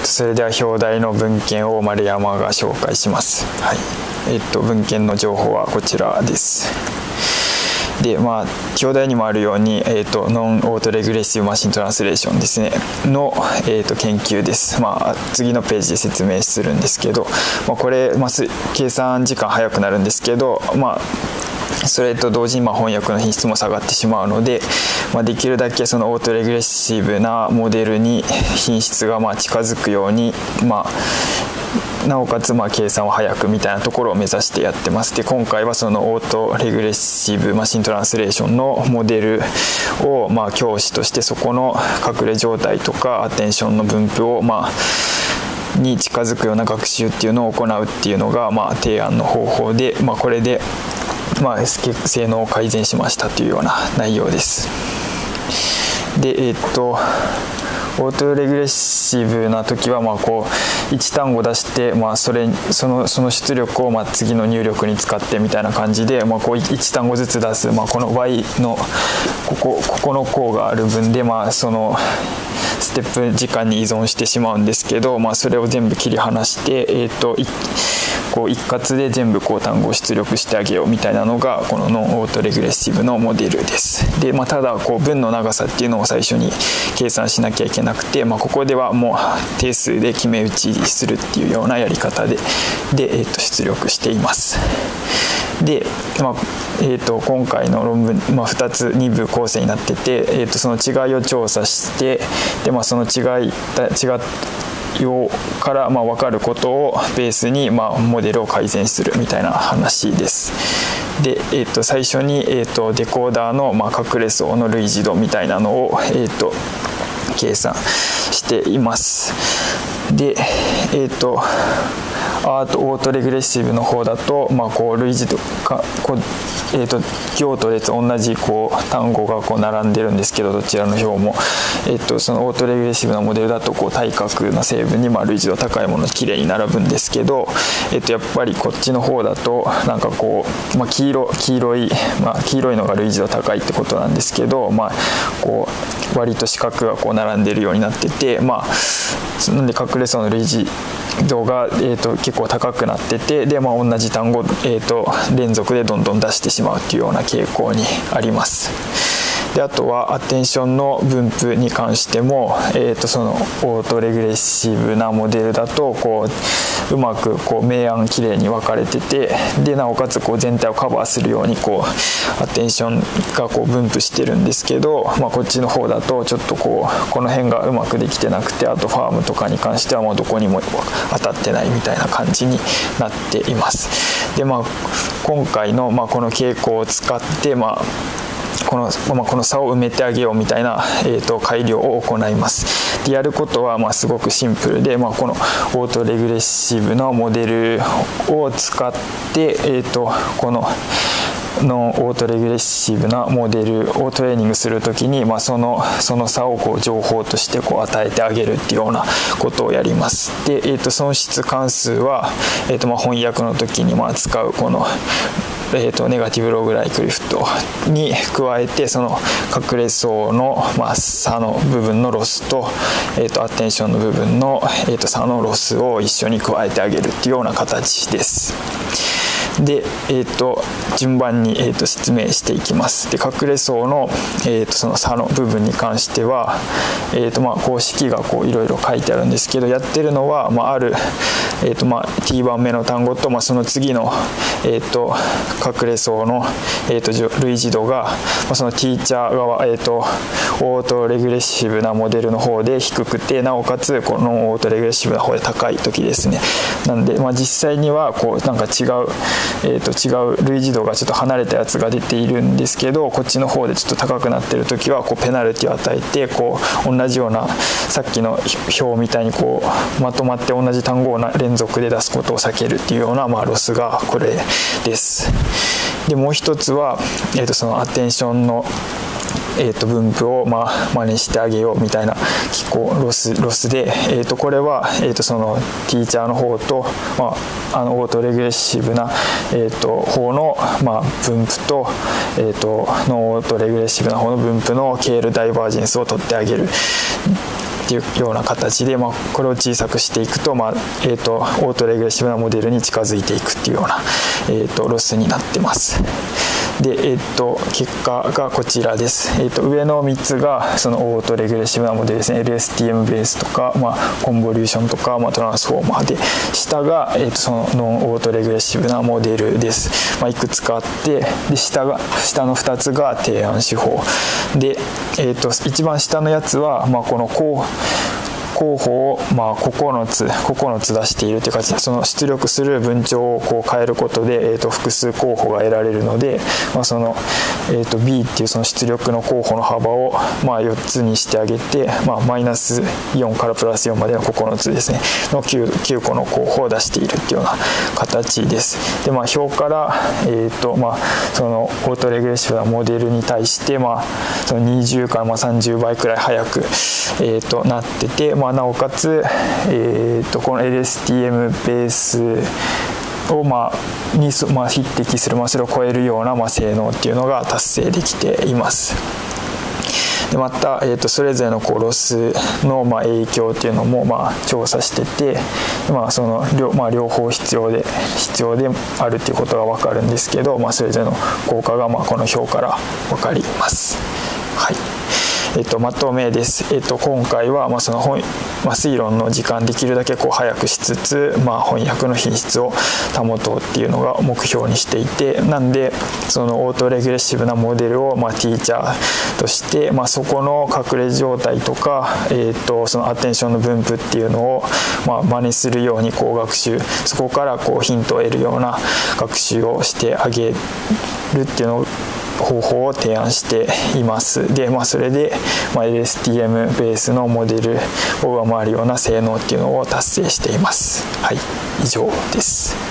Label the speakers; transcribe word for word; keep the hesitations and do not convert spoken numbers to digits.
Speaker 1: それでは表題の文献を丸山が紹介します。はい。えっと文献の情報はこちらです。で、まあ表題にもあるように、えっとノンオートレグレッシブマシントランスレーションですねの、えっと研究です。まあ次のページで説明するんですけど、まあ、これ、まあ、計算時間早くなるんですけど、まあそれと同時にまあ翻訳の品質も下がってしまうので、まあ、できるだけそのオートレグレッシブなモデルに品質がまあ近づくように、まあ、なおかつまあ計算を早くみたいなところを目指してやってます。で、今回はそのオートレグレッシブマシントランスレーションのモデルをまあ教師として、そこの隠れ状態とかアテンションの分布をまあに近づくような学習っていうのを行うっていうのがまあ提案の方法で、まあ、これでまあ、性能を改善しましたというような内容です。で、えー、っとオートレグレッシブな時はまあこういち単語出して、まあ、それそのその出力をまあ次の入力に使ってみたいな感じで、まあ、こういち単語ずつ出す、まあ、この Y のここここの項がある分で、まあ、そのステップ時間に依存してしまうんですけど、まあ、それを全部切り離して、えー、とこう一括で全部こう単語を出力してあげようみたいなのがこのノンオートレグレッシブのモデルです。で、まあ、ただこう文の長さっていうのを最初に計算しなきゃいけなくて、まあ、ここではもう定数で決め打ちするっていうようなやり方でで、えー、と出力しています。で、まあえー、と今回の論文、まあ、ふたつに部構成になってて、えー、とその違いを調査してで、まあ、その違い違ようからまあ分かることをベースにまあモデルを改善するみたいな話です。で、えー、と最初に、えー、とデコーダーのまあ隠れ層の類似度みたいなのを、えー、と計算しています。で、えー、とアートオートレグレッシブの方だと、まあ、こう類似度かこう、えー、と行と列同じこう単語がこう並んでるんですけど、どちらの表も、えー、とそのオートレグレッシブなモデルだとこう対角な成分にまあ類似度高いものがきれいに並ぶんですけど、えー、とやっぱりこっちの方だとなんかこう、まあ、黄色黄色い、まあ、黄色いのが類似度高いってことなんですけど、まあ、こう割と四角がこう並んでるようになってて、まあ、なんで隠れ層の類似度が、えー、と結構高くなってて、で、まあ、同じ単語、えー、と連続でどんどん出してしまうというような傾向にあります。で、あとはアテンションの分布に関しても、えー、とそのオートレグレッシブなモデルだとこううまくこう明暗きれいに分かれてて、でなおかつこう全体をカバーするようにこうアテンションがこう分布してるんですけど、まあ、こっちの方だとちょっとこうこの辺がうまくできてなくて、あとファームとかに関してはもうどこにも当たってないみたいな感じになっています。で、まあ、今回のまあこの傾向を使って、まあこのまあ、この差を埋めてあげようみたいな、えー、と改良を行います。でやることはまあすごくシンプルで、まあ、このオートレグレッシブのモデルを使って、えー、とこのノンオートレグレッシブなモデルをトレーニングするときに、まあ、そのその差をこう情報としてこう与えてあげるっていうようなことをやります。で、えー、と損失関数は、えー、とまあ翻訳の時にまあ使うこのえー、とネガティブログライクリフトに加えて、その隠れ層の、まあ、差の部分のロスと、えー、とアテンションの部分の、えー、と差のロスを一緒に加えてあげるっていうような形です。で、えー、と順番に、えー、と説明していきます。で、隠れ層の、えー、とその差の部分に関しては、えーとまあ、公式がこういろいろ書いてあるんですけど、やってるのは、まあ、ある、えーとまあ、T 番目の単語と、まあ、その次の、えー、と隠れ層の、えー、と類似度が、まあ、そのティーチャー側、えー、とオートレグレッシブなモデルの方で低くて、なおかつこのオートレグレッシブな方で高い時ですね。なんで、まあ、実際にはこうなんか違うえー、と違う類似度がちょっと離れたやつが出ているんですけど、こっちの方でちょっと高くなってる時はこうペナルティを与えて、こう同じようなさっきの表みたいにこうまとまって同じ単語を連続で出すことを避けるっていうような、まあ、ロスがこれです。で、もう一つは、えー、とそのアテンションのえー、と分布をまあ真似してあげようみたいな機構ロスロスで、えー、とこれは、えー、とそのティーチャーの方と、まあ、あのオートレグレッシブな、えー、と方の、まあ、分布と、えー、とノンオートレグレッシブな方の分布のケールダイバージェンスを取ってあげるっっていうような形で、まあ、これを小さくしていくと、まあえーと、オートレグレッシブなモデルに近づいていくっていうような、えーと、ロスになってます。で、えーと、結果がこちらです。えーと、上のみっつがそのオートレグレッシブなモデルですね。 エルエスティーエム ベースとか、まあ、コンボリューションとか、まあ、トランスフォーマーで、下が、えーと、そのノンオートレグレッシブなモデルです。まあ、いくつかあって、で下が下のふたつが提案手法で、えーと、一番下のやつは、まあ、この候候補をまあここのつここのつ出しているという形で、その出力する分帳をこう変えることで、えー、と複数候補が得られるので、まあ、その、えー、と ビー っていうその出力の候補の幅をまあよっつにしてあげて、まあ、マイナスよんからプラスよんまでのここのつですねの 9, きゅうこの候補を出しているっていうような形です。で、まあ、表から、えーとまあ、そのオートレグレッシブなモデルに対して、まあ、そのにじゅうからまあさんじゅうばいくらい速く、えー、となってて、まあ、なおかつ、えー、とこの エルエスティーエム ベースを、まあ、に、まあ、匹敵する、まあ、それを超えるような、まあ、性能っていうのが達成できています。でまた、えー、とそれぞれのこうロスのまあ影響っていうのもまあ調査してて、まあその両、まあ、両方必要で必要であるっていうことが分かるんですけど、まあ、それぞれの効果がまあこの表から分かります。はい。えっと、まとめです。えっと、今回は、まあ、その本、まあ、推論の時間できるだけこう早くしつつ、まあ、翻訳の品質を保とうっていうのが目標にしていて、なんでそのオートレグレッシブなモデルを、まあ、ティーチャーとして、まあ、そこの隠れ状態とか、えっと、そのアテンションの分布っていうのを、まあ、真似するようにこう学習、そこからこうヒントを得るような学習をしてあげるっていうのを方法を提案しています。で、まあ、それで、まあ、エルエスティーエム ベースのモデルを上回るような性能っていうのを達成しています。はい、以上です。